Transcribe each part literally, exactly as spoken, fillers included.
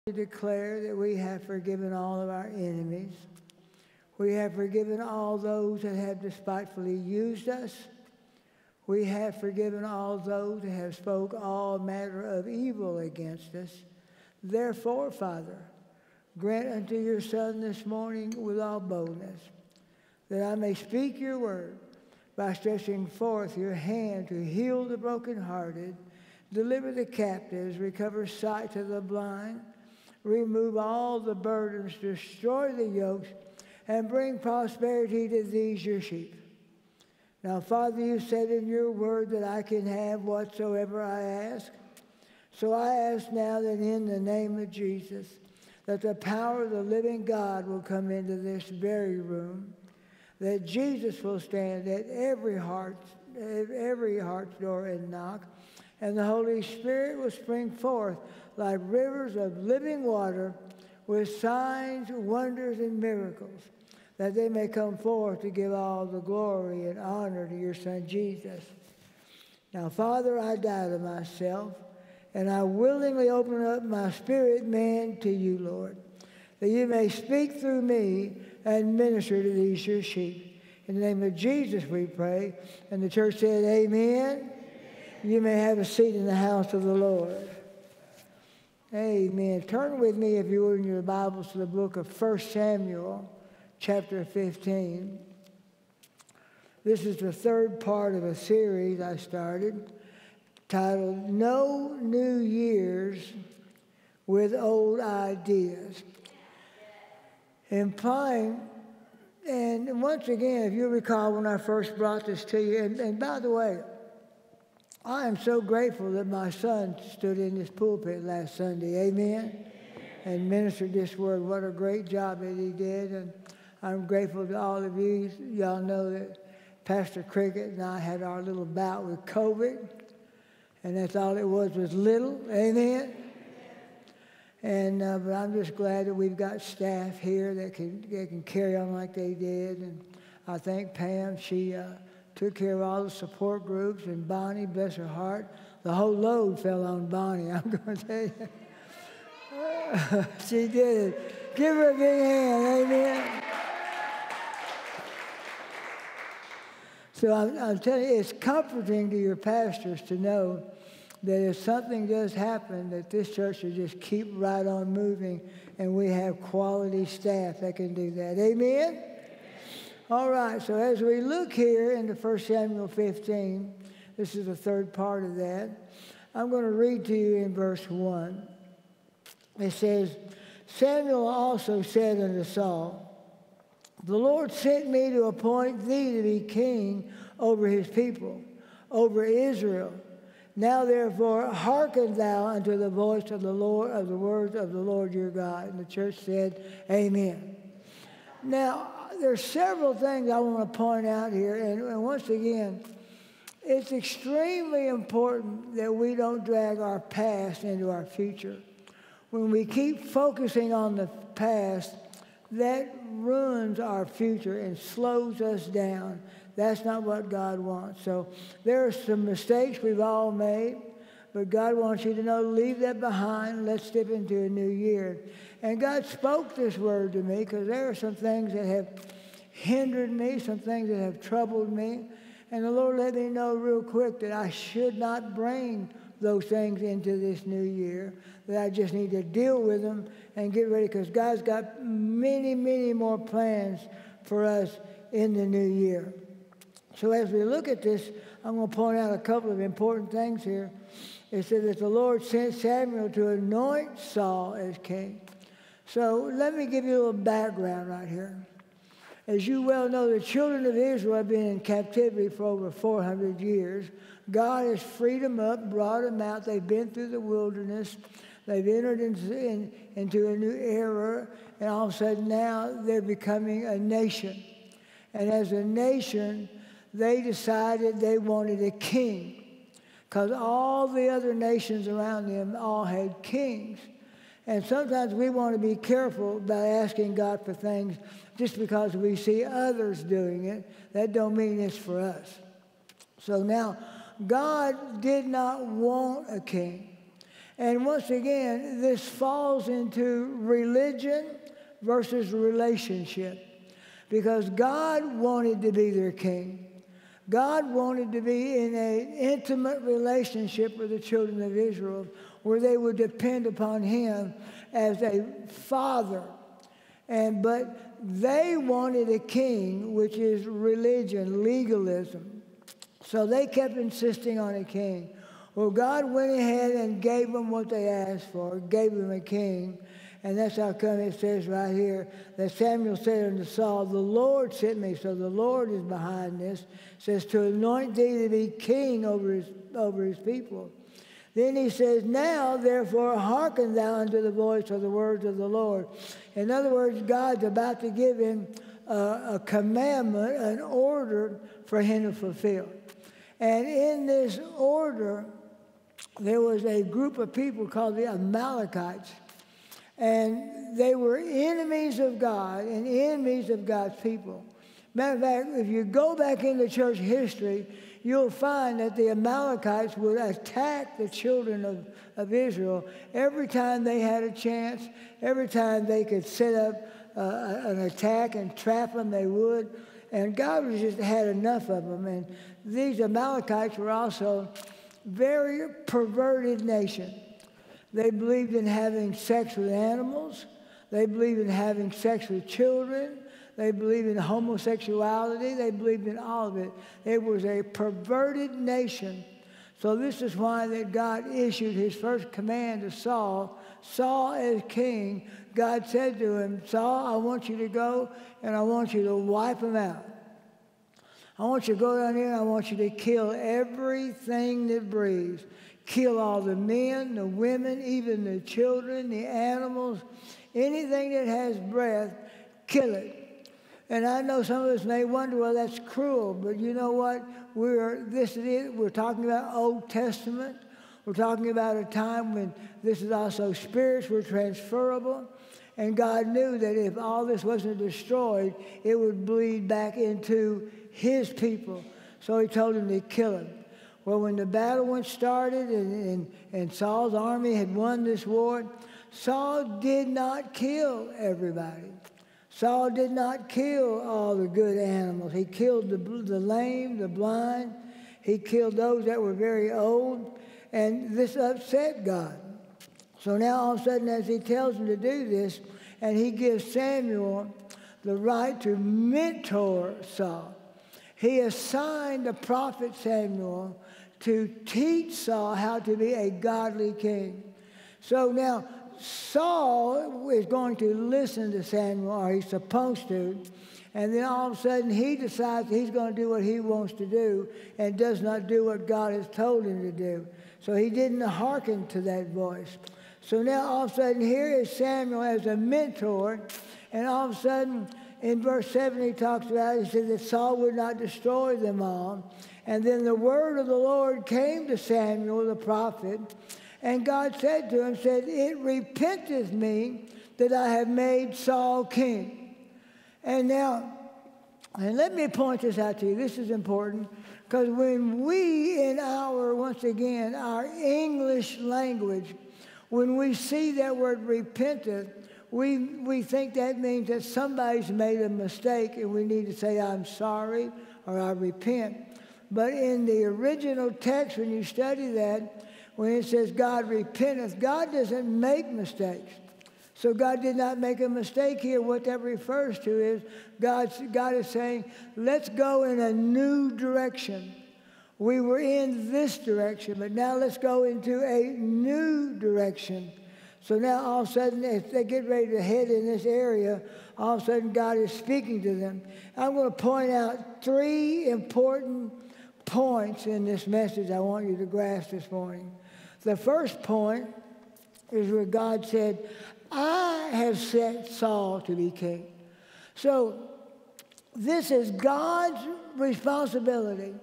to declare that we have forgiven all of our enemies. We have forgiven all those that have despitefully used us. We have forgiven all those that have spoke all manner of evil against us. Therefore, Father, grant unto your Son this morning with all boldness that I may speak your word by stretching forth your hand to heal the brokenhearted, deliver the captives, recover sight to the blind, remove all the burdens, destroy the yokes, and bring prosperity to these your sheep. Now, Father, you said in your word that I can have whatsoever I ask. So I ask now that in the name of Jesus, that the power of the living God will come into this very room, that Jesus will stand at every heart, every heart's door and knock, and the Holy Spirit will spring forth like rivers of living water with signs, wonders, and miracles, that they may come forth to give all the glory and honor to your Son, Jesus. Now, Father, I die to myself, and I willingly open up my spirit man to you, Lord, that you may speak through me and minister to these your sheep. In the name of Jesus we pray. And the church said, amen. You may have a seat in the house of the Lord. Amen. Turn with me, if you would, in your Bibles to the book of First Samuel, chapter fifteen. This is the third part of a series I started titled, No New Year's with Old Ideas. Implying, and once again, if you recall when I first brought this to you, and, and by the way, I am so grateful that my son stood in this pulpit last Sunday, amen, and ministered this word. What a great job that he did, and I'm grateful to all of you. Y'all know that Pastor Cricket and I had our little bout with COVID, and that's all it was, was little, amen. And uh, but I'm just glad that we've got staff here that can, that can carry on like they did. And I thank Pam. She uh, took care of all the support groups. And Bonnie, bless her heart, the whole load fell on Bonnie, I'm going to tell you. She did it. Give her a big hand, amen. So I'm, I'm telling you, it's comforting to your pastors to know that if something does happen, that this church should just keep right on moving, and we have quality staff that can do that. Amen? Amen. All right, so as we look here into First Samuel fifteen, this is the third part of that. I'm going to read to you in verse one. It says, Samuel also said unto Saul, the Lord sent me to appoint thee to be king over his people, over Israel. Now, therefore, hearken thou unto the voice of the Lord, of the words of the Lord your God. And the church said, amen. Now, there's several things I want to point out here. And, and once again, it's extremely important that we don't drag our past into our future. When we keep focusing on the past, that ruins our future and slows us down. That's not what God wants. So there are some mistakes we've all made, but God wants you to know, leave that behind. Let's step into a new year. And God spoke this word to me because there are some things that have hindered me, some things that have troubled me. And the Lord let me know real quick that I should not bring those things into this new year, that I just need to deal with them and get ready, because God's got many, many more plans for us in the new year. So as we look at this, I'm going to point out a couple of important things here. It says that the Lord sent Samuel to anoint Saul as king. So let me give you a little background right here. As you well know, the children of Israel have been in captivity for over four hundred years. God has freed them up, brought them out. They've been through the wilderness. They've entered into, in, into a new era, and all of a sudden now they're becoming a nation. And as a nation, they decided they wanted a king, because all the other nations around them all had kings. And sometimes we want to be careful about asking God for things just because we see others doing it. That don't mean it's for us. So now, God did not want a king. And once again, this falls into religion versus relationship. Because God wanted to be their king. God wanted to be in an intimate relationship with the children of Israel where they would depend upon him as a father. And but they wanted a king, which is religion, legalism. So they kept insisting on a king. Well, God went ahead and gave them what they asked for, gave them a king. And that's how come it says right here that Samuel said unto Saul, the Lord sent me. So the Lord is behind this. It says to anoint thee to be king over his, over his people. Then he says, now, therefore, hearken thou unto the voice of the words of the Lord. In other words, God's about to give him uh, a commandment, an order for him to fulfill. And in this order, there was a group of people called the Amalekites. And they were enemies of God and enemies of God's people. Matter of fact, if you go back into church history, you'll find that the Amalekites would attack the children of, of Israel every time they had a chance, every time they could set up uh, an attack and trap them, they would. And God was just had enough of them. And these Amalekites were also very perverted nation. They believed in having sex with animals. They believed in having sex with children. They believed in homosexuality. They believed in all of it. It was a perverted nation. So this is why that God issued his first command to Saul. Saul as king, God said to him, Saul, I want you to go and I want you to wipe them out. I want you to go down here and I want you to kill everything that breathes. Kill all the men, the women, even the children, the animals, anything that has breath, kill it. And I know some of us may wonder, well, that's cruel, but you know what? We're this is it. We're talking about Old Testament. We're talking about a time when this is also spirits were transferable. And God knew that if all this wasn't destroyed, it would bleed back into his people. So he told him to kill him. Well, when the battle went started and, and, and Saul's army had won this war, Saul did not kill everybody. Saul did not kill all the good animals. He killed the, the lame, the blind. He killed those that were very old. And this upset God. So now all of a sudden as he tells him to do this, and he gives Samuel the right to mentor Saul, he assigned the prophet Samuel to teach Saul how to be a godly king. So now Saul is going to listen to Samuel, or he's supposed to, and then all of a sudden he decides he's going to do what he wants to do and does not do what God has told him to do. So he didn't hearken to that voice. So now all of a sudden here is Samuel as a mentor, and all of a sudden in verse seven he talks about, he said that Saul would not destroy them all. And then the word of the Lord came to Samuel the prophet, and God said to him, said, it repenteth me that I have made Saul king. And now, and let me point this out to you. This is important, because when we in our, once again, our English language, when we see that word repenteth, we, we think that means that somebody's made a mistake and we need to say, I'm sorry, or I repent. But in the original text, when you study that, when it says God repenteth, God doesn't make mistakes. So God did not make a mistake here. What that refers to is God's, God is saying, let's go in a new direction. We were in this direction, but now let's go into a new direction. So now all of a sudden, as they get ready to head in this area, all of a sudden God is speaking to them. I'm going to point out three important points in this message I want you to grasp this morning. The first point is where God said, I have set Saul to be king. So this is God's responsibility.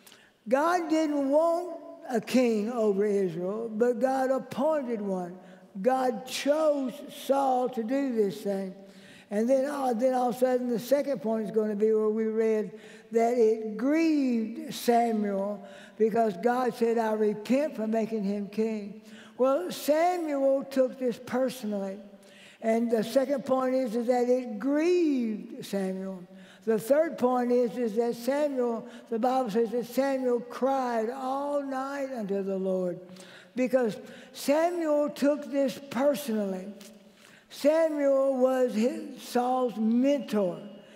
God didn't want a king over Israel, but God appointed one. God chose Saul to do this thing. And then, uh, then all of a sudden, the second point is going to be where we read that it grieved Samuel because God said, I repent for making him king. Well, Samuel took this personally. And the second point is, is that it grieved Samuel. The third point is, is that Samuel, the Bible says that Samuel cried all night unto the Lord, because Samuel took this personally. Samuel was his, Saul's mentor.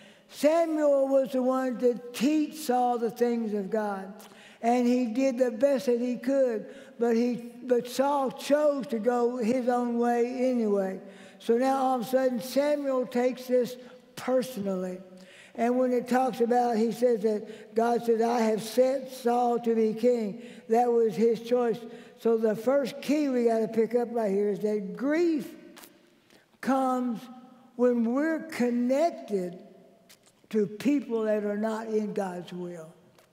Samuel was the one to teach Saul the things of God. And he did the best that he could, but, he, but Saul chose to go his own way anyway. So now all of a sudden Samuel takes this personally. And when it talks about, he says that God said, I have set Saul to be king. That was his choice. So the first key we got to pick up right here is that grief comes when we're connected to people that are not in God's will.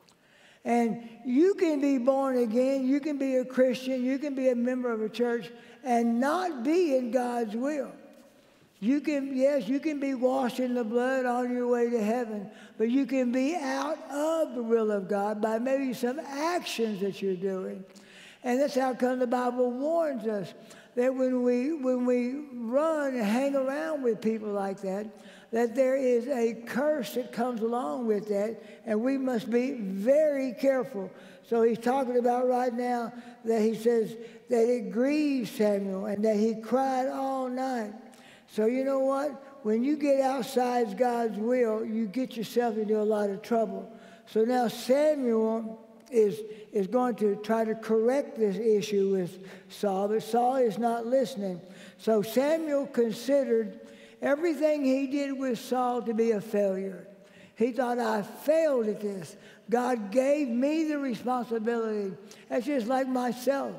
And you can be born again, you can be a Christian, you can be a member of a church and not be in God's will. You can, yes, you can be washed in the blood on your way to heaven, but you can be out of the will of God by maybe some actions that you're doing. And that's how come the Bible warns us that when we, when we run and hang around with people like that, that there is a curse that comes along with that, and we must be very careful. So he's talking about right now that he says that it grieved Samuel and that he cried all night. So you know what? When you get outside God's will, you get yourself into a lot of trouble. So now Samuel is, is going to try to correct this issue with Saul, but Saul is not listening. So Samuel considered everything he did with Saul to be a failure. He thought, I failed at this. God gave me the responsibility. That's just like myself.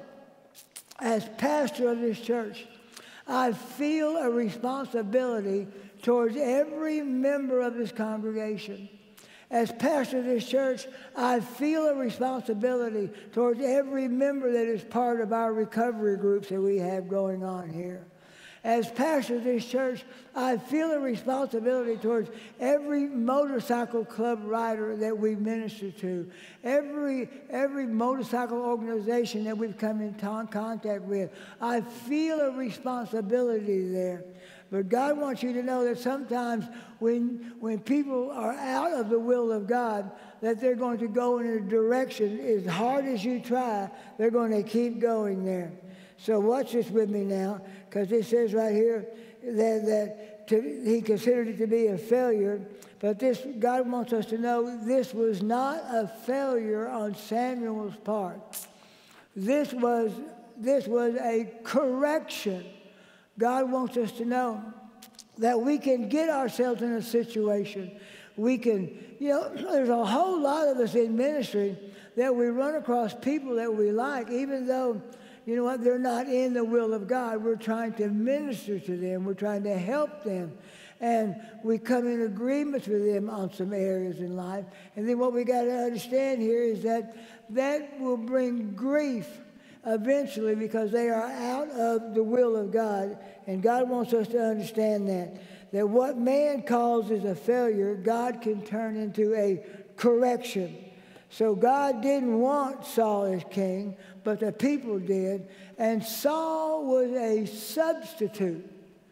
As pastor of this church, I feel a responsibility towards every member of this congregation. As pastor of this church, I feel a responsibility towards every member that is part of our recovery groups that we have going on here. As pastor of this church, I feel a responsibility towards every motorcycle club rider that we minister to, every, every motorcycle organization that we've come in contact with. I feel a responsibility there. But God wants you to know that sometimes when, when people are out of the will of God, that they're going to go in a direction, as hard as you try, they're going to keep going there. So watch this with me now, because it says right here that, that to, he considered it to be a failure. But this, God wants us to know this was not a failure on Samuel's part. This was, this was a correction. God wants us to know that we can get ourselves in a situation. We can, you know, there's a whole lot of us in ministry that we run across people that we like, even though, you know what, they're not in the will of God. We're trying to minister to them. We're trying to help them. And we come in agreements with them on some areas in life. And then what we got to understand here is that that will bring grief eventually, because they are out of the will of God. And God wants us to understand that. That what man calls as a failure, God can turn into a correction. So God didn't want Saul as king, but the people did. And Saul was a substitute.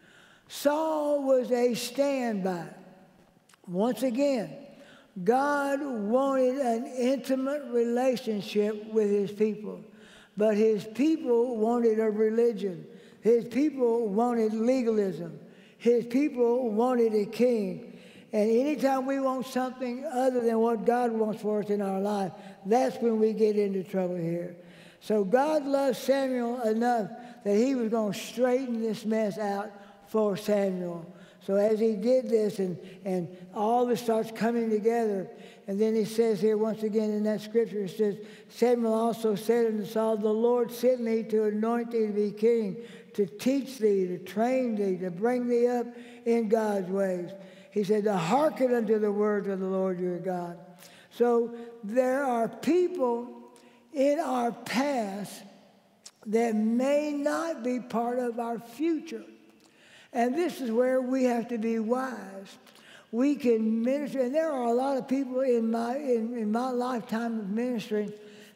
Saul was a standby. Once again, God wanted an intimate relationship with his people. But his people wanted a religion. His people wanted legalism. His people wanted a king. And anytime we want something other than what God wants for us in our life, that's when we get into trouble here. So God loved Samuel enough that he was going to straighten this mess out for Samuel. So as he did this, and, and all this starts coming together, and then he says here once again in that scripture, it says, Samuel also said unto Saul, the Lord sent me to anoint thee to be king, to teach thee, to train thee, to bring thee up in God's ways. He said, to hearken unto the words of the Lord your God. So there are people in our past that may not be part of our future. And this is where we have to be wise. We can minister, and there are a lot of people in my, in, in my lifetime of ministry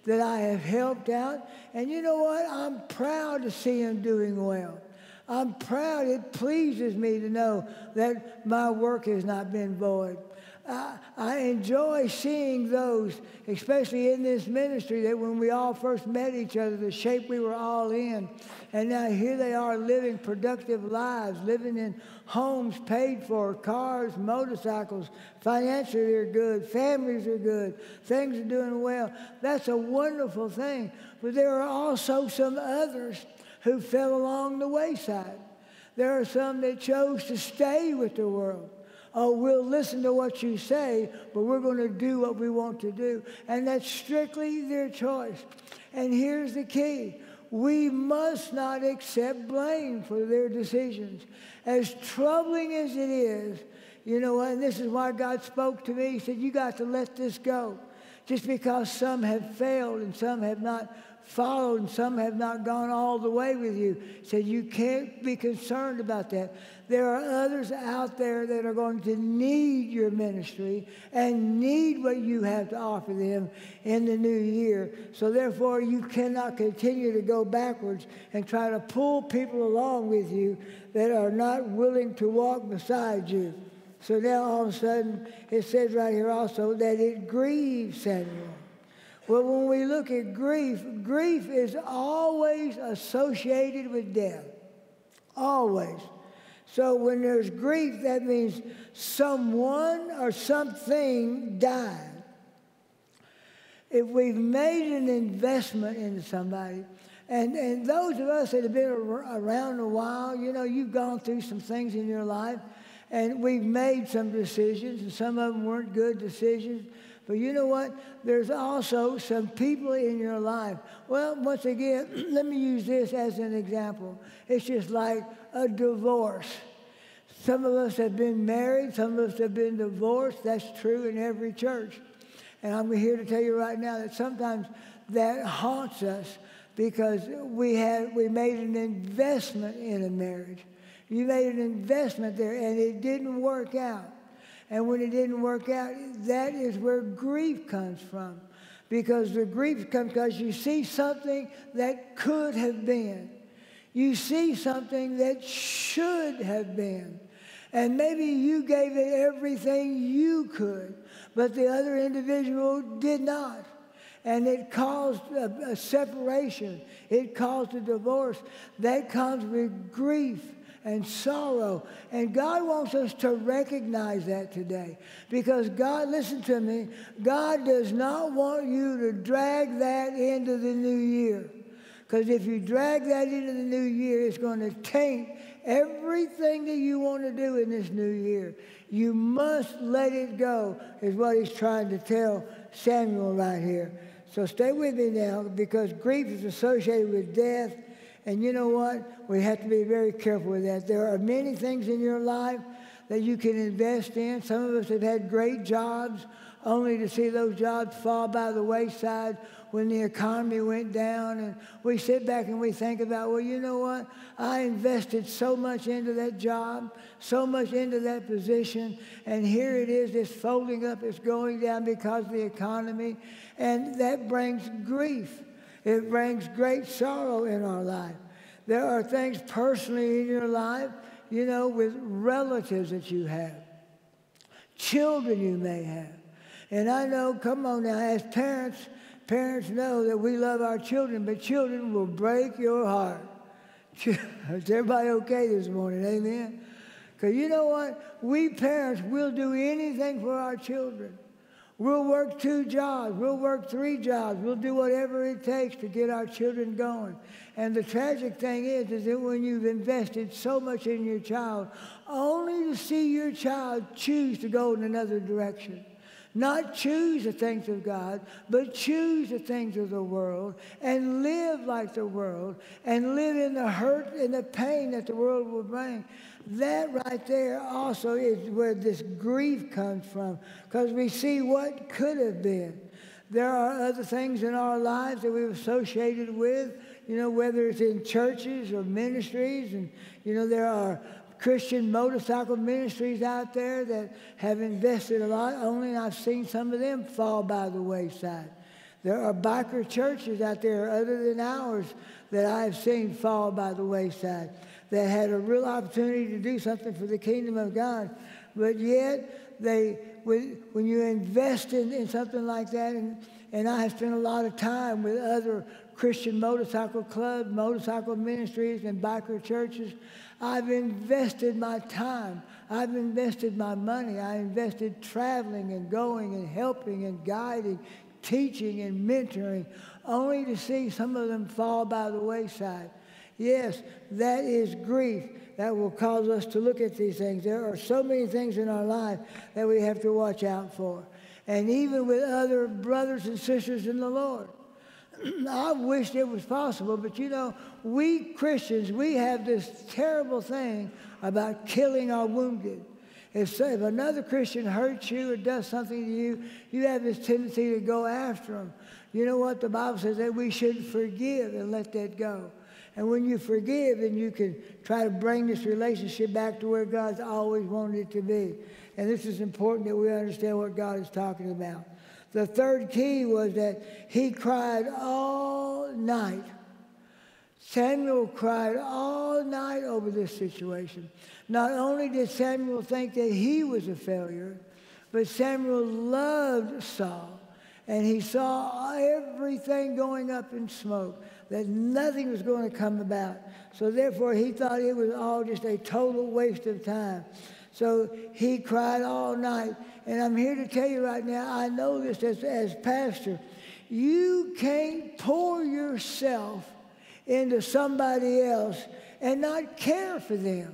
that I have helped out. And you know what? I'm proud to see them doing well. I'm proud. It pleases me to know that my work has not been void. I, I enjoy seeing those, especially in this ministry, that when we all first met each other, the shape we were all in. And now here they are living productive lives, living in homes paid for, cars, motorcycles. Financially, they're good. Families are good. Things are doing well. That's a wonderful thing. But there are also some others who fell along the wayside. There are some that chose to stay with the world. Oh, we'll listen to what you say, but we're going to do what we want to do. And that's strictly their choice. And here's the key. We must not accept blame for their decisions. As troubling as it is, you know, and this is why God spoke to me. He said, you got to let this go. Just because some have failed and some have not followed and some have not gone all the way with you. He said, you can't be concerned about that. There are others out there that are going to need your ministry and need what you have to offer them in the new year. So therefore, you cannot continue to go backwards and try to pull people along with you that are not willing to walk beside you. So now all of a sudden, it says right here also that it grieves Samuel. Well, when we look at grief, grief is always associated with death. Always. So when there's grief, that means someone or something died. If we've made an investment into somebody, and, and those of us that have been around a while, you know, you've gone through some things in your life, and we've made some decisions, and some of them weren't good decisions. But you know what? There's also some people in your life. Well, once again, let me use this as an example. It's just like a divorce. Some of us have been married. Some of us have been divorced. That's true in every church. And I'm here to tell you right now that sometimes that haunts us because we had we made an investment in a marriage. You made an investment there, and it didn't work out. And when it didn't work out, that is where grief comes from. Because the grief comes because you see something that could have been. You see something that should have been. And maybe you gave it everything you could, but the other individual did not. And it caused a, a separation. It caused a divorce. That comes with grief and sorrow. And God wants us to recognize that today. Because God, listen to me, God does not want you to drag that into the new year. Because if you drag that into the new year, it's going to taint everything that you want to do in this new year. You must let it go, is what he's trying to tell Samuel right here. So stay with me now, because grief is associated with death. And you know what? We have to be very careful with that. There are many things in your life that you can invest in. Some of us have had great jobs only to see those jobs fall by the wayside when the economy went down. And we sit back and we think about, well, you know what? I invested so much into that job, so much into that position, and here it is, it's folding up, it's going down because of the economy. And that brings grief. It brings great sorrow in our life. There are things personally in your life, you know, with relatives that you have, children you may have. And I know, come on now, as parents, parents know that we love our children, but children will break your heart. Is everybody okay this morning? Amen? Because you know what? We parents will do anything for our children. We'll work two jobs. We'll work three jobs. We'll do whatever it takes to get our children going. And the tragic thing is, is that when you've invested so much in your child, only to see your child choose to go in another direction. Not choose the things of God, but choose the things of the world and live like the world and live in the hurt and the pain that the world will bring. That right there also is where this grief comes from, because we see what could have been. There are other things in our lives that we've associated with, you know, whether it's in churches or ministries. And, you know, there are Christian motorcycle ministries out there that have invested a lot, only I've seen some of them fall by the wayside. There are biker churches out there other than ours that I have seen fall by the wayside, that had a real opportunity to do something for the kingdom of God. But yet, they, when, when you invest in, in something like that, and, and I have spent a lot of time with other Christian motorcycle clubs, motorcycle ministries, and biker churches, I've invested my time. I've invested my money. I invested traveling and going and helping and guiding, teaching and mentoring, only to see some of them fall by the wayside. Yes, that is grief. That will cause us to look at these things. There are so many things in our life that we have to watch out for. And even with other brothers and sisters in the Lord. I wished it was possible, but you know, we Christians, we have this terrible thing about killing our wounded. If, if another Christian hurts you or does something to you, you have this tendency to go after them. You know what? The Bible says that we should forgive and let that go. And when you forgive, then you can try to bring this relationship back to where God's always wanted it to be. And this is important that we understand what God is talking about. The third key was that he cried all night. Samuel cried all night over this situation. Not only did Samuel think that he was a failure, but Samuel loved Saul. And he saw everything going up in smoke, that nothing was going to come about. So therefore, he thought it was all just a total waste of time. So he cried all night. And I'm here to tell you right now, I know this as, as pastor. You can't pour yourself into somebody else and not care for them.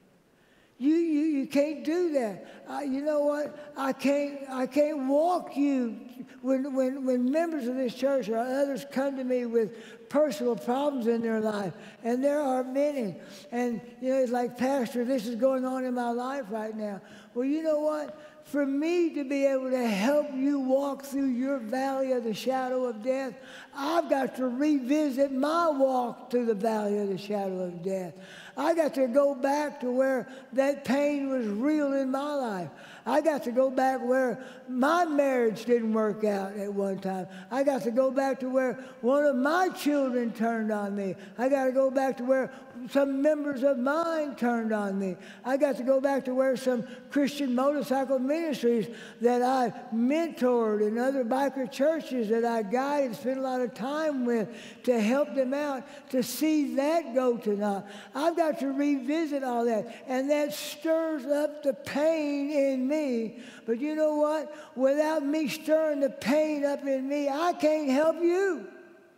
You, you, you can't do that. Uh, you know what? I can't, I can't walk you. When, when, when members of this church or others come to me with personal problems in their life, and there are many, and you know, it's like, Pastor, this is going on in my life right now. Well, you know what? For me to be able to help you walk through your valley of the shadow of death, I've got to revisit my walk through the valley of the shadow of death. I got to go back to where that pain was real in my life. I got to go back where my marriage didn't work out at one time. I got to go back to where one of my children turned on me. I got to go back to where some members of mine turned on me. I got to go back to where some Christian motorcycle ministries that I mentored and other biker churches that I guided, spent a lot of time with to help them out, to see that go to naught. I've got to revisit all that, and that stirs up the pain in me. But you know what? Without me stirring the pain up in me, I can't help you.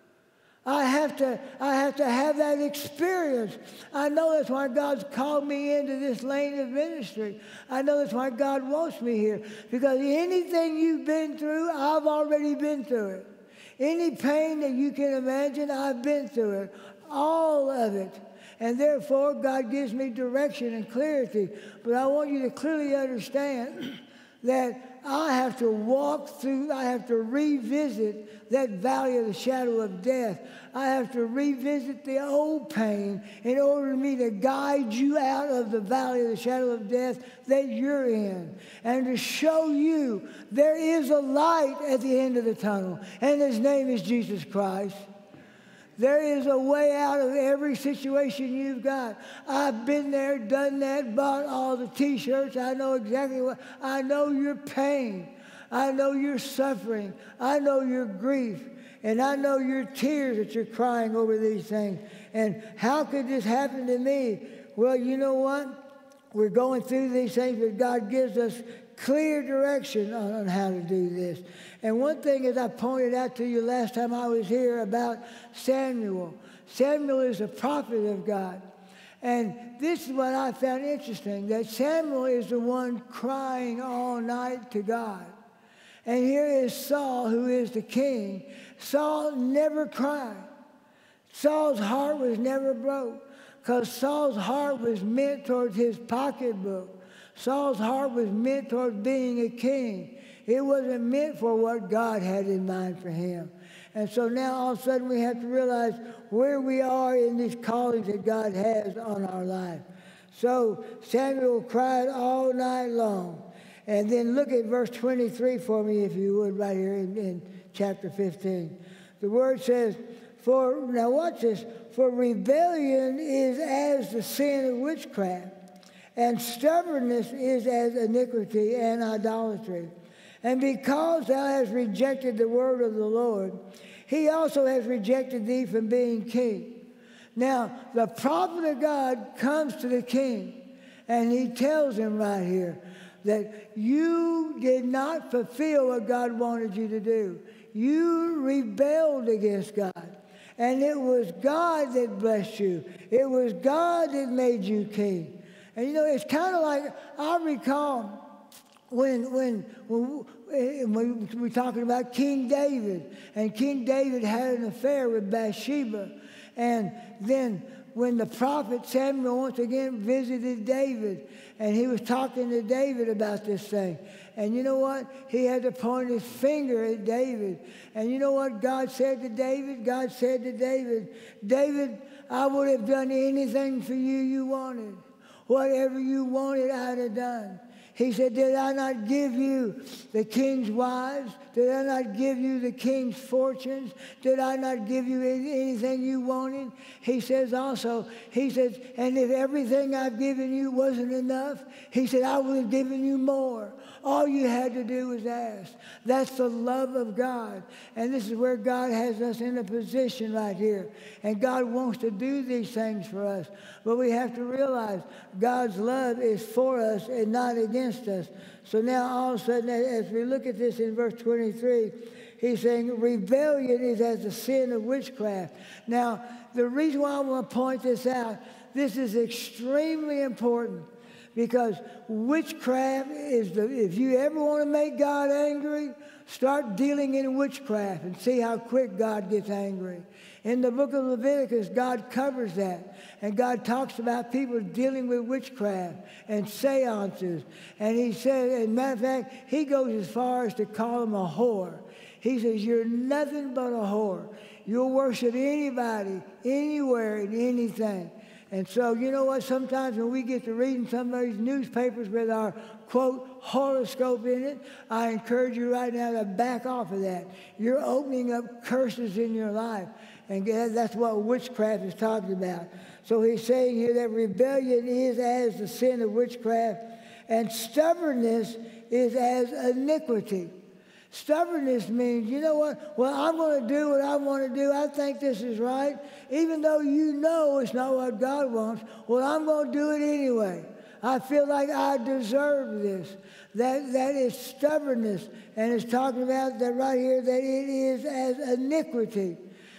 I have to, I have to have that experience. I know that's why God's called me into this lane of ministry. I know that's why God wants me here. Because anything you've been through, I've already been through it. Any pain that you can imagine, I've been through it. All of it. And therefore, God gives me direction and clarity. But I want you to clearly understand that I have to walk through, I have to revisit that valley of the shadow of death. I have to revisit the old pain in order for me to guide you out of the valley of the shadow of death that you're in. And to show you there is a light at the end of the tunnel. And his name is Jesus Christ. There is a way out of every situation you've got. I've been there, done that, bought all the T-shirts. I know exactly what, I know your pain. I know your suffering. I know your grief. And I know your tears that you're crying over these things. And how could this happen to me? Well, you know what? We're going through these things, but God gives us clear direction on, on how to do this. And one thing, as I pointed out to you last time I was here about Samuel, Samuel is a prophet of God. And this is what I found interesting, that Samuel is the one crying all night to God. And here is Saul, who is the king. Saul never cried. Saul's heart was never broke, because Saul's heart was meant towards his pocketbook. Saul's heart was meant towards being a king. It wasn't meant for what God had in mind for him. And so now all of a sudden we have to realize where we are in these callings that God has on our life. So Samuel cried all night long. And then look at verse twenty-three for me, if you would, right here in, in chapter fifteen. The word says, for, now watch this, for rebellion is as the sin of witchcraft, and stubbornness is as iniquity and idolatry. And because thou hast rejected the word of the Lord, he also has rejected thee from being king. Now, the prophet of God comes to the king, and he tells him right here that you did not fulfill what God wanted you to do. You rebelled against God. And it was God that blessed you. It was God that made you king. And you know, it's kind of like, I recall when, when, when, when we were talking about King David. And King David had an affair with Bathsheba. And then when the prophet Samuel once again visited David, and he was talking to David about this thing. And you know what? He had to point his finger at David. And you know what God said to David? God said to David, David, I would have done anything for you you wanted. Whatever you wanted, I'd have done. He said, did I not give you the king's wives? Did I not give you the king's fortunes? Did I not give you anything you wanted? He says also, he says, and if everything I've given you wasn't enough, he said, I would have given you more. All you had to do was ask. That's the love of God. And this is where God has us in a position right here. And God wants to do these things for us. But we have to realize God's love is for us and not against us. So now all of a sudden, as we look at this in verse twenty-three, he's saying rebellion is as the sin of witchcraft. Now, the reason why I want to point this out, this is extremely important. Because witchcraft is the, if you ever want to make God angry, start dealing in witchcraft and see how quick God gets angry. In the book of Leviticus, God covers that. And God talks about people dealing with witchcraft and seances. And he says, as a matter of fact, he goes as far as to call them a whore. He says, you're nothing but a whore. You'll worship anybody, anywhere, and anything. And so, you know what, sometimes when we get to reading some of these newspapers with our, quote, horoscope in it, I encourage you right now to back off of that. You're opening up curses in your life. And that's what witchcraft is talking about. So he's saying here that rebellion is as the sin of witchcraft, and stubbornness is as iniquity. Stubbornness means, you know what? Well, I'm going to do what I want to do. I think this is right. Even though you know it's not what God wants, well, I'm going to do it anyway. I feel like I deserve this. That, that is stubbornness. And it's talking about that right here, that it is as iniquity.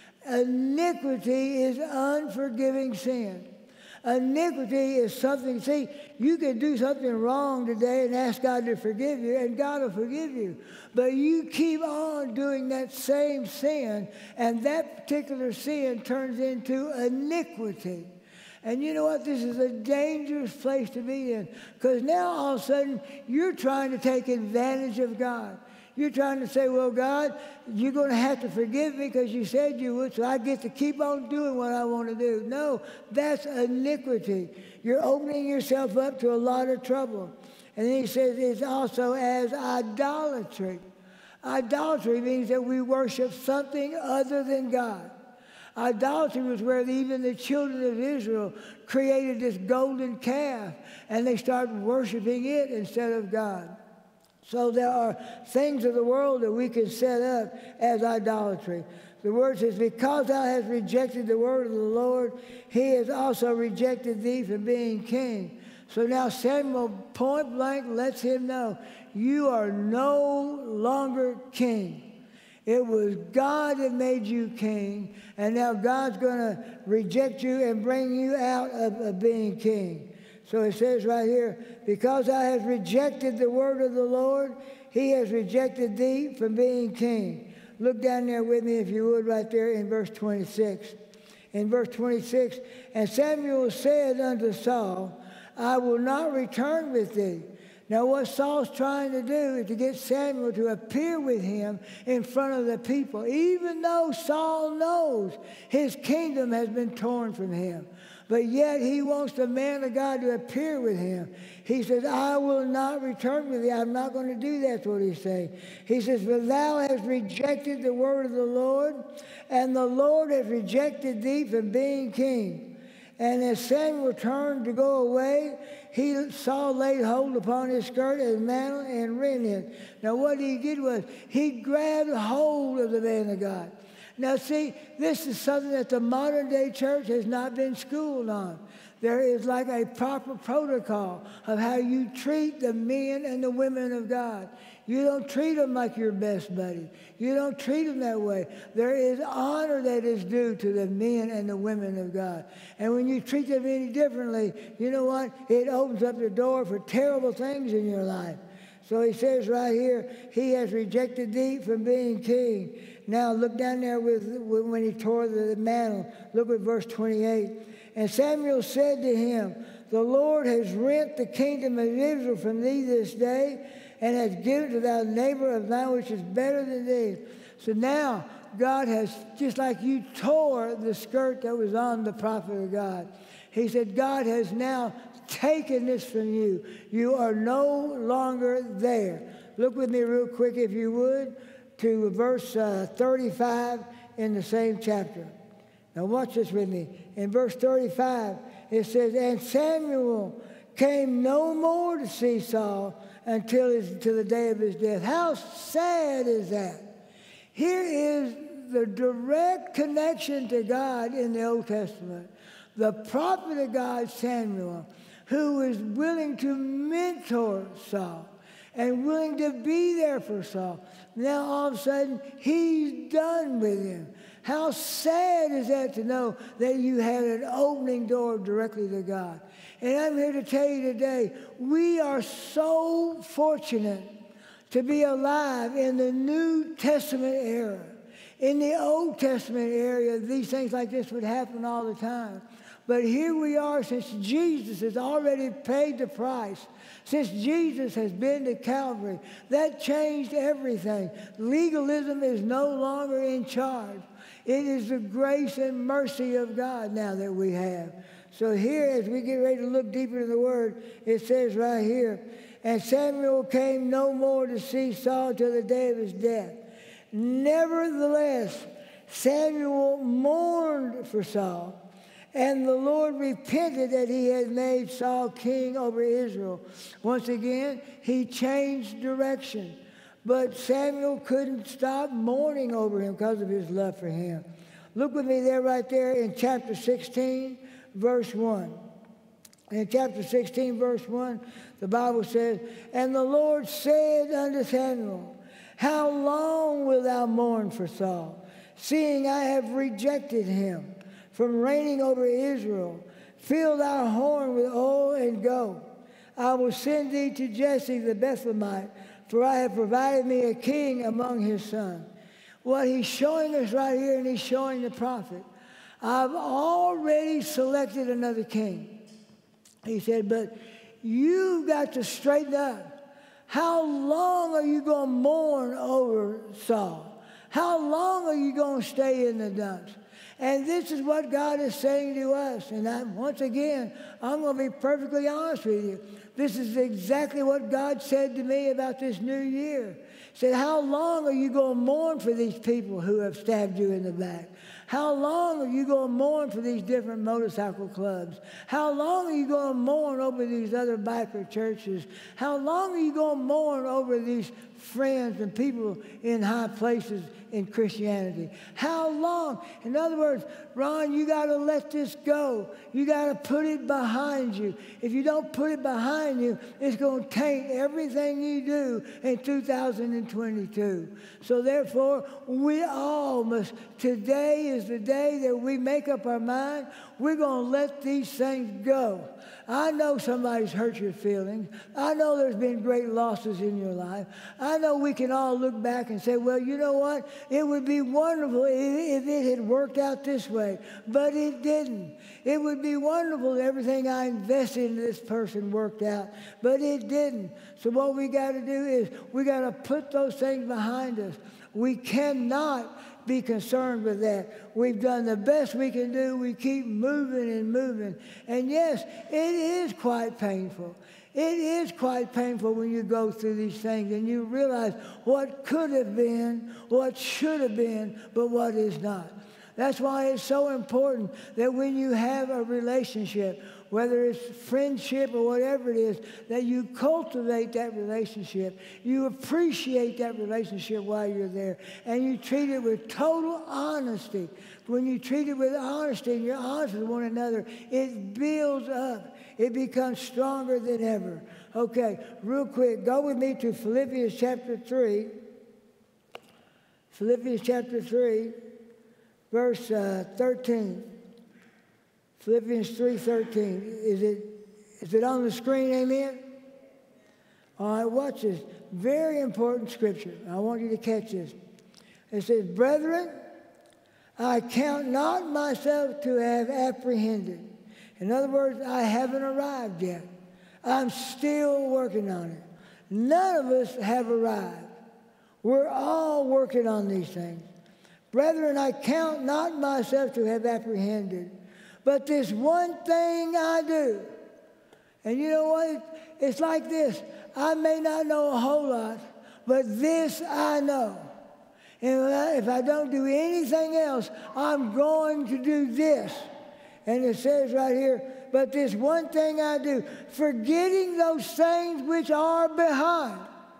Iniquity is unforgiving sin. Iniquity is something, see, you can do something wrong today and ask God to forgive you, and God will forgive you. But you keep on doing that same sin, and that particular sin turns into iniquity. And you know what? This is a dangerous place to be in, because now all of a sudden you're trying to take advantage of God. You're trying to say, well, God, you're going to have to forgive me because you said you would, so I get to keep on doing what I want to do. No, that's iniquity. You're opening yourself up to a lot of trouble. And then he says it's also as idolatry. Idolatry means that we worship something other than God. Idolatry was where even the children of Israel created this golden calf, and they started worshiping it instead of God. So there are things of the world that we can set up as idolatry. The word says, because thou hast rejected the word of the Lord, he has also rejected thee from being king. So now Samuel point blank lets him know, you are no longer king. It was God that made you king, and now God's going to reject you and bring you out of, of being king. So it says right here, because thou hast rejected the word of the Lord, he has rejected thee from being king. Look down there with me, if you would, right there in verse twenty-six. In verse twenty-six, and Samuel said unto Saul, I will not return with thee. Now what Saul's trying to do is to get Samuel to appear with him in front of the people, even though Saul knows his kingdom has been torn from him. but yet he wants the man of God to appear with him. He says, I will not return with thee. I'm not going to do that. That's what he's saying. He says, for thou hast rejected the word of the Lord, and the Lord has rejected thee from being king. And as Samuel turned to go away, he Saul laid hold upon his skirt and mantle and rent it. Now what he did was he grabbed hold of the man of God. Now see, this is something that the modern day church has not been schooled on. There is like a proper protocol of how you treat the men and the women of God. You don't treat them like your best buddy. You don't treat them that way. There is honor that is due to the men and the women of God. And when you treat them any differently, you know what? It opens up the door for terrible things in your life. So he says right here, he has rejected thee from being king. Now look down there with, with when he tore the mantle. Look at verse twenty-eight. And Samuel said to him, the Lord has rent the kingdom of Israel from thee this day, and has given to thy neighbor of thine which is better than thee. So now God has, just like you tore the skirt that was on the prophet of God, he said, God has now taken this from you. You are no longer there. Look with me real quick, if you would, to verse uh, thirty-five in the same chapter. Now watch this with me. In verse thirty-five, it says, and Samuel came no more to see Saul until his, to the day of his death. How sad is that? Here is the direct connection to God in the Old Testament. The prophet of God, Samuel, who was willing to mentor Saul and willing to be there for Saul. Now all of a sudden, he's done with him. How sad is that to know that you had an opening door directly to God? And I'm here to tell you today, we are so fortunate to be alive in the New Testament era. In the Old Testament era, these things like this would happen all the time. But here we are, since Jesus has already paid the price, since Jesus has been to Calvary, that changed everything. Legalism is no longer in charge. It is the grace and mercy of God now that we have. So here, as we get ready to look deeper into the Word, it says right here, and Samuel came no more to see Saul till the day of his death. Nevertheless, Samuel mourned for Saul, and the Lord repented that he had made Saul king over Israel. Once again, he changed direction. But Samuel couldn't stop mourning over him because of his love for him. Look with me there, right there in chapter sixteen, verse one. In chapter sixteen, verse one, the Bible says, and the Lord said unto Samuel, how long wilt thou mourn for Saul, seeing I have rejected him from reigning over Israel? Fill thy horn with oil and go. I will send thee to Jesse the Bethlehemite, for I have provided me a king among his sons. What he's showing us right here, and he's showing the prophet, I've already selected another king. He said, but you've got to straighten up. How long are you going to mourn over Saul? How long are you going to stay in the dumps? And this is what God is saying to us. And I, once again, I'm going to be perfectly honest with you. This is exactly what God said to me about this new year. He said, how long are you going to mourn for these people who have stabbed you in the back? How long are you going to mourn for these different motorcycle clubs? How long are you going to mourn over these other biker churches? How long are you going to mourn over these friends and people in high places in Christianity? How long? In other words, Ron, you got to let this go. You got to put it behind you. If you don't put it behind you, it's going to taint everything you do in two thousand twenty-two. So therefore, we all must, today is the day that we make up our mind, we're going to let these things go. I know somebody's hurt your feelings. I know there's been great losses in your life. I know we can all look back and say, well, you know what? It would be wonderful if it had worked out this way, but it didn't. It would be wonderful if everything I invested in this person worked out, but it didn't. So what we got to do is we got to put those things behind us. We cannot be concerned with that. We've done the best we can do. We keep moving and moving. And yes, it is quite painful. It is quite painful when you go through these things and you realize what could have been, what should have been, but what is not. That's why it's so important that when you have a relationship, whether it's friendship or whatever it is, that you cultivate that relationship. You appreciate that relationship while you're there. And you treat it with total honesty. When you treat it with honesty and you're honest with one another, it builds up. It becomes stronger than ever. Okay, real quick, go with me to Philippians chapter three. Philippians chapter three, verse uh, thirteen. Philippians three thirteen. Is it, is it on the screen, amen? All right, watch this. Very important scripture. I want you to catch this. It says, brethren, I count not myself to have apprehended. In other words, I haven't arrived yet. I'm still working on it. None of us have arrived. We're all working on these things. Brethren, I count not myself to have apprehended, but this one thing I do. And you know what? It's like this. I may not know a whole lot, but this I know. And if I don't do anything else, I'm going to do this. And it says right here, but this one thing I do, forgetting those things which are behind.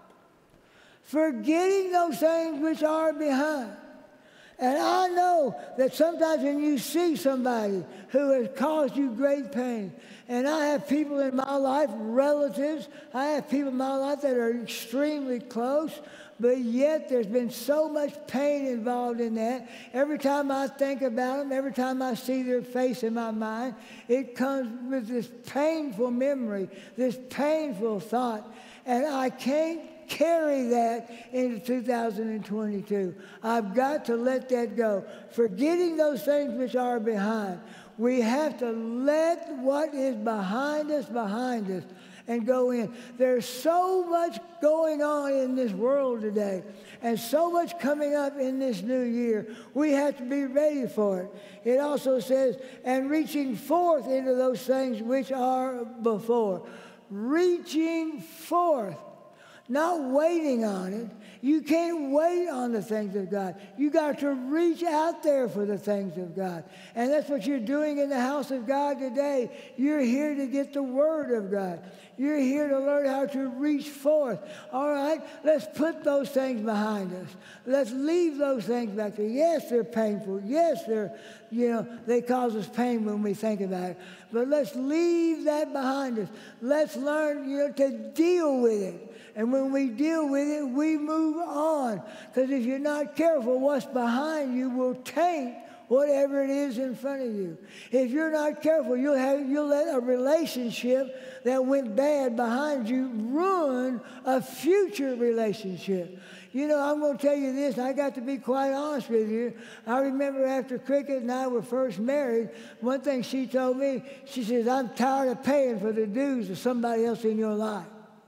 Forgetting those things which are behind. And I know that sometimes when you see somebody who has caused you great pain, and I have people in my life, relatives, I have people in my life that are extremely close, but yet there's been so much pain involved in that. Every time I think about them, every time I see their face in my mind, it comes with this painful memory, this painful thought, and I can't carry that into two thousand twenty-two. I've got to let that go. Forgetting those things which are behind. We have to let what is behind us behind us and go in. There's so much going on in this world today and so much coming up in this new year. We have to be ready for it. It also says, and reaching forth into those things which are before. Reaching forth. Not waiting on it. You can't wait on the things of God. You got to reach out there for the things of God. And that's what you're doing in the house of God today. You're here to get the Word of God. You're here to learn how to reach forth. All right? Let's put those things behind us. Let's leave those things back there. Yes, they're painful. Yes, they're, you know, they cause us pain when we think about it. But let's leave that behind us. Let's learn, you know, to deal with it. And when we deal with it, we move on. Because if you're not careful, what's behind you will taint whatever it is in front of you. If you're not careful, you'll, have, you'll let a relationship that went bad behind you ruin a future relationship. You know, I'm going to tell you this. I got to be quite honest with you. I remember after Cricket and I were first married, one thing she told me, she says, I'm tired of paying for the dues of somebody else in your life.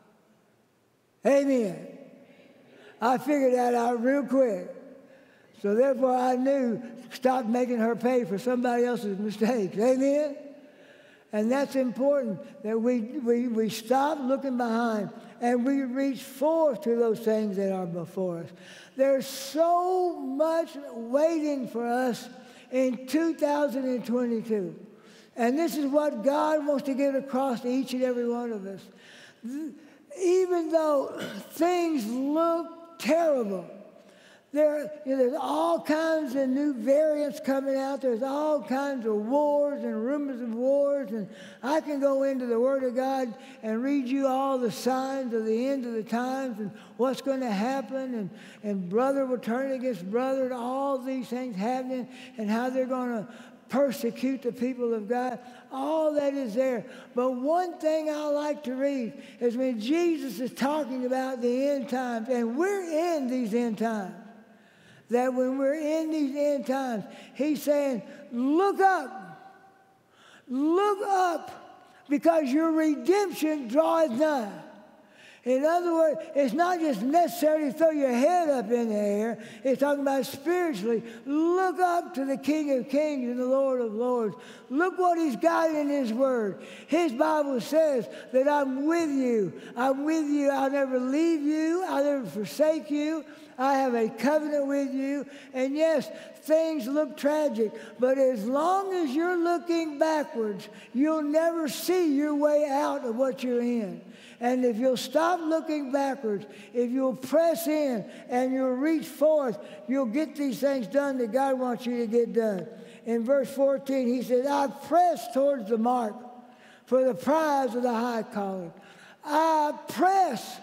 Amen. I figured that out real quick. So therefore I knew, stop making her pay for somebody else's mistakes. Amen? And that's important, that we, we, we stop looking behind and we reach forth to those things that are before us. There's so much waiting for us in two thousand twenty-two. And this is what God wants to get across to each and every one of us. Even though things look terrible, there, you know, there's all kinds of new variants coming out. There's all kinds of wars and rumors of wars. And I can go into the Word of God and read you all the signs of the end of the times and what's going to happen. And, and brother will turn against brother and all these things happening and how they're going to persecute the people of God. All that is there. But one thing I like to read is when Jesus is talking about the end times, and we're in these end times, that when we're in these end times, he's saying, look up. Look up, because your redemption draweth nigh. In other words, it's not just necessary to throw your head up in the air. It's talking about spiritually. Look up to the King of Kings and the Lord of Lords. Look what he's got in his word. His Bible says that I'm with you. I'm with you. I'll never leave you. I'll never forsake you. I have a covenant with you. And yes, things look tragic, but as long as you're looking backwards, you'll never see your way out of what you're in. And if you'll stop looking backwards, if you'll press in and you'll reach forth, you'll get these things done that God wants you to get done. In verse fourteen, he says, I press towards the mark for the prize of the high calling. I press.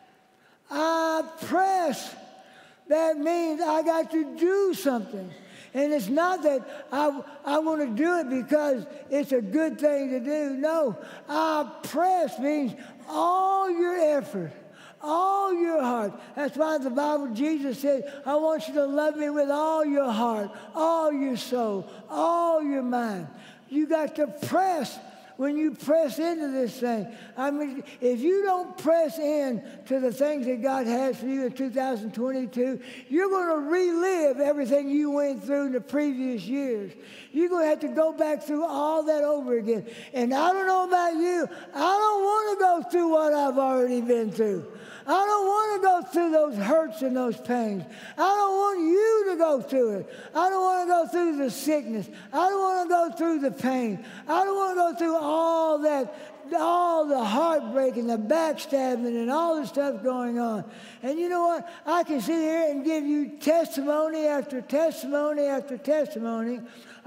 I press. That means I got to do something. And it's not that I, I want to do it because it's a good thing to do. No, I press means all your effort, all your heart. That's why the Bible, Jesus said, I want you to love me with all your heart, all your soul, all your mind. You got to press. When you press into this thing, I mean, if you don't press in to the things that God has for you in two thousand twenty-two, you're going to relive everything you went through in the previous years. You're going to have to go back through all that over again. And I don't know about you, I don't want to go through what I've already been through. I don't want to go through those hurts and those pains. I don't want you to go through it. I don't want to go through the sickness. I don't want to go through the pain. I don't want to go through all that, all the heartbreak and the backstabbing and all the stuff going on. And you know what? I can sit here and give you testimony after testimony after testimony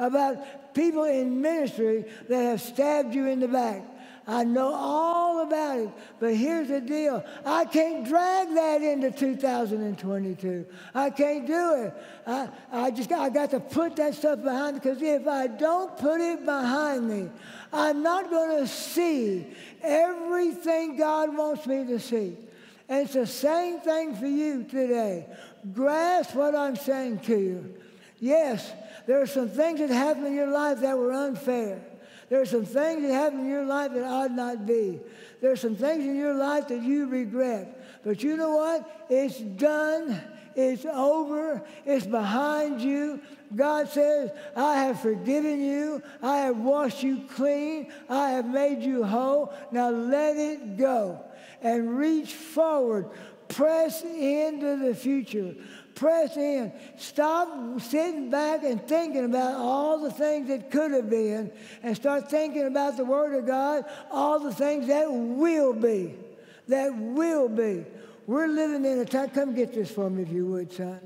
about people in ministry that have stabbed you in the back. I know all about it, but here's the deal. I can't drag that into two thousand twenty-two. I can't do it. I, I just got, I got to put that stuff behind me, because if I don't put it behind me, I'm not going to see everything God wants me to see. And it's the same thing for you today. Grasp what I'm saying to you. Yes, there are some things that happened in your life that were unfair. There are some things that happen in your life that ought not be. There are some things in your life that you regret. But you know what? It's done. It's over. It's behind you. God says, I have forgiven you. I have washed you clean. I have made you whole. Now let it go and reach forward. Press into the future. Press in. Stop sitting back and thinking about all the things that could have been, and start thinking about the Word of God, all the things that will be. That will be. We're living in a time. Come get this for me if you would, son.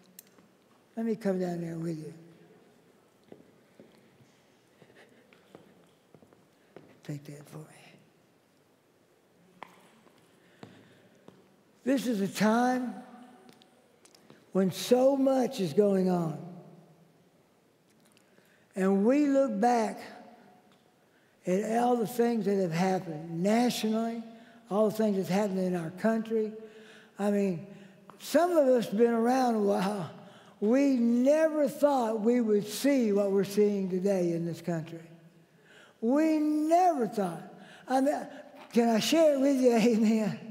Let me come down there with you. Take that for me. This is a time when so much is going on. And we look back at all the things that have happened nationally, all the things that's happened in our country. I mean, some of us have been around a while. We never thought we would see what we're seeing today in this country. We never thought. I mean, can I share it with you? Amen.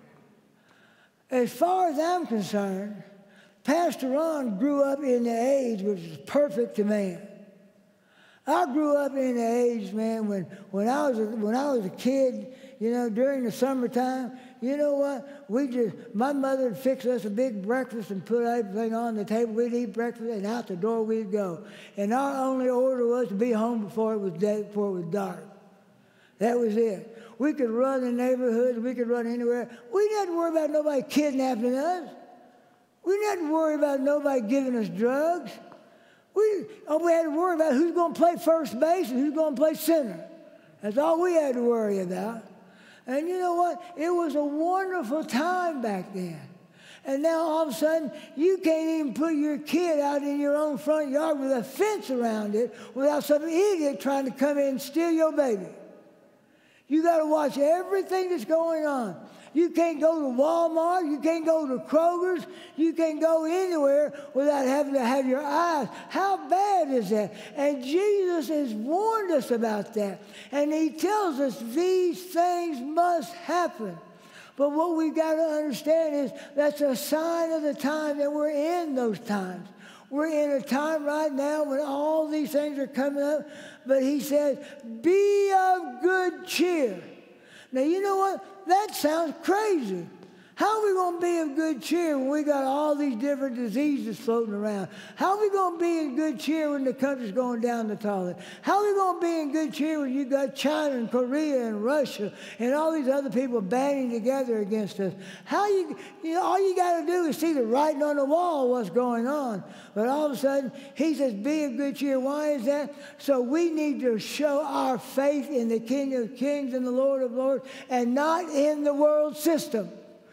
As far as I'm concerned, Pastor Ron grew up in the age which was perfect to man. I grew up in the age, man, when, when, I was a, when I was a kid, you know, during the summertime, you know what? We just, my mother would fix us a big breakfast and put everything on the table. We'd eat breakfast, and out the door we'd go. And our only order was to be home before it was day, before it was dark. That was it. We could run the neighborhoods. We could run anywhere. We didn't have to worry about nobody kidnapping us. We didn't have to worry about nobody giving us drugs. We, all we had to worry about who's going to play first base and who's going to play center. That's all we had to worry about. And you know what? It was a wonderful time back then. And now all of a sudden, you can't even put your kid out in your own front yard with a fence around it without some idiot trying to come in and steal your baby. You got to watch everything that's going on. You can't go to Walmart. You can't go to Kroger's. You can't go anywhere without having to have your eyes. How bad is that? And Jesus has warned us about that. And he tells us these things must happen. But what we've got to understand is that's a sign of the time that we're in those times. We're in a time right now when all these things are coming up. But he says, be of good cheer. Now, you know what? That sounds crazy. How are we going to be of good cheer when we got all these different diseases floating around? How are we going to be in good cheer when the country's going down the toilet? How are we going to be in good cheer when you got China and Korea and Russia and all these other people banding together against us? How you, you know, all you got to do is see the writing on the wall, what's going on. But all of a sudden, he says, be of good cheer. Why is that? So we need to show our faith in the King of Kings and the Lord of Lords and not in the world system.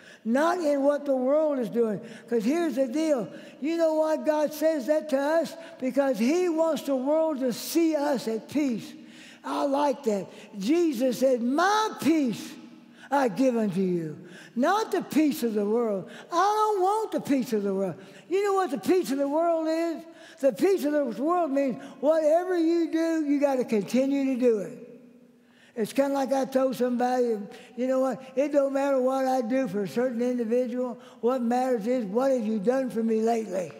Not in what the world is doing. Because here's the deal. You know why God says that to us? Because he wants the world to see us at peace. I like that. Jesus said, my peace I give unto you. Not the peace of the world. I don't want the peace of the world. You know what the peace of the world is? The peace of the world means whatever you do, you got to continue to do it. It's kind of like I told somebody, you know what, it don't matter what I do for a certain individual. What matters is, what have you done for me lately?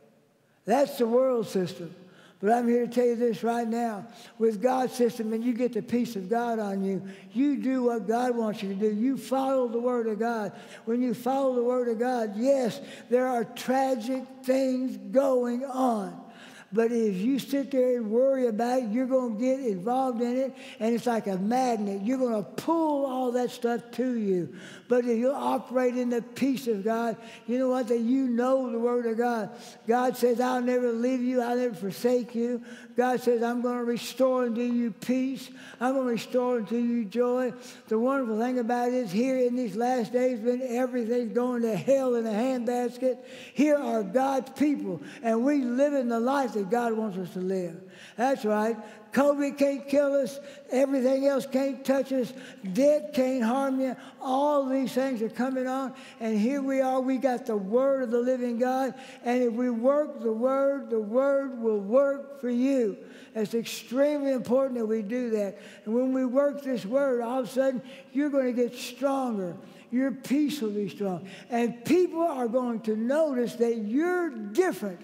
That's the world system. But I'm here to tell you this right now. With God's system, and you get the peace of God on you, you do what God wants you to do. You follow the Word of God. When you follow the Word of God, yes, there are tragic things going on. But if you sit there and worry about it, you're going to get involved in it, and it's like a magnet. You're going to pull all that stuff to you. But if you operate in the peace of God, you know what? That you know the Word of God. God says, I'll never leave you. I'll never forsake you. God says, I'm going to restore unto you peace. I'm going to restore unto you joy. The wonderful thing about it is here in these last days when everything's going to hell in a handbasket, here are God's people, and we live in the life that God wants us to live. That's right. COVID can't kill us. Everything else can't touch us. Debt can't harm you. All these things are coming on. And here we are. We got the Word of the living God. And if we work the Word, the Word will work for you. It's extremely important that we do that. And when we work this Word, all of a sudden, you're going to get stronger. Your peace will be strong. And people are going to notice that you're different.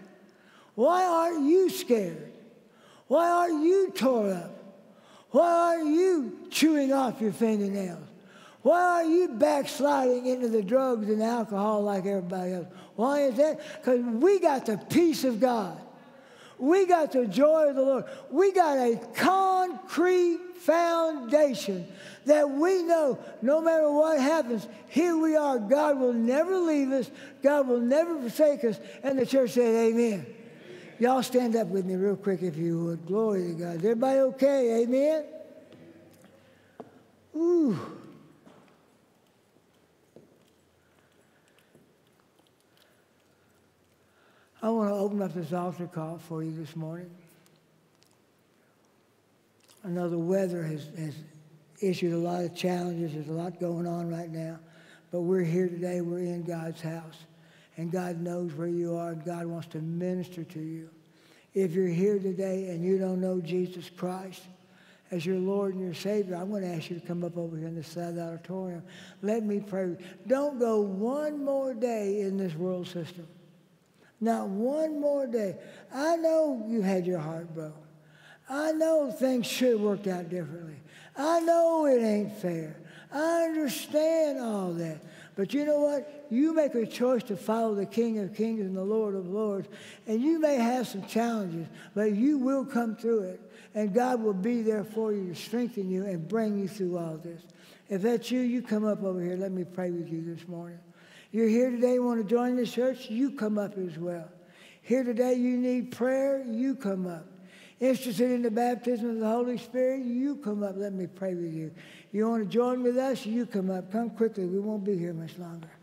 Why aren't you scared? Why aren't you tore up? Why aren't you chewing off your fingernails? Why aren't you backsliding into the drugs and alcohol like everybody else? Why is that? Because we got the peace of God. We got the joy of the Lord. We got a concrete foundation that we know no matter what happens, here we are. God will never leave us. God will never forsake us. And the church said, amen. Y'all stand up with me real quick if you would. Glory to God. Is everybody okay? Amen? Ooh. I want to open up this altar call for you this morning. I know the weather has, has issued a lot of challenges. There's a lot going on right now. But we're here today. We're in God's house. And God knows where you are, and God wants to minister to you. If you're here today and you don't know Jesus Christ as your Lord and your Savior, I'm going to ask you to come up over here on this side of the auditorium. Let me pray. Don't go one more day in this world system. Not one more day. I know you had your heart broke. I know things should have worked out differently. I know it ain't fair. I understand all that. But you know what? You make a choice to follow the King of Kings and the Lord of Lords. And you may have some challenges, but you will come through it. And God will be there for you to strengthen you and bring you through all this. If that's you, you come up over here. Let me pray with you this morning. You're here today, you want to join this church? You come up as well. Here today, you need prayer? You come up. Interested in the baptism of the Holy Spirit? You come up. Let me pray with you. You want to join with us? You come up. Come quickly. We won't be here much longer.